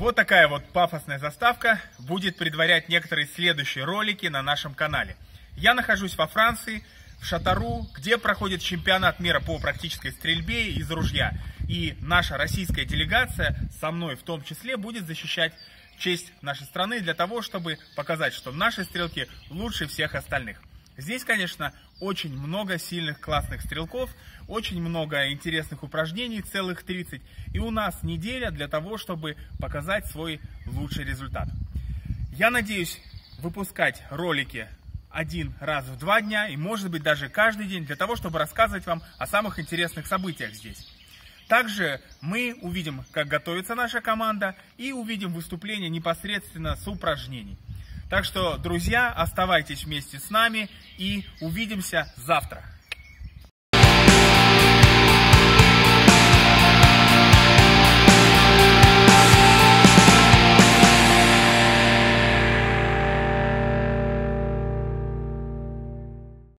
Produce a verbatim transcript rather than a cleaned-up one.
Вот такая вот пафосная заставка будет предварять некоторые следующие ролики на нашем канале. Я нахожусь во Франции, в Шатару, где проходит чемпионат мира по практической стрельбе из ружья. И наша российская делегация, со мной в том числе, будет защищать честь нашей страны для того, чтобы показать, что наши стрелки лучше всех остальных. Здесь, конечно, очень много сильных, классных стрелков, очень много интересных упражнений, целых тридцать. И у нас неделя для того, чтобы показать свой лучший результат. Я надеюсь выпускать ролики один раз в два дня и, может быть, даже каждый день, для того, чтобы рассказывать вам о самых интересных событиях здесь. Также мы увидим, как готовится наша команда, и увидим выступление непосредственно с упражнений. Так что, друзья, оставайтесь вместе с нами и увидимся завтра.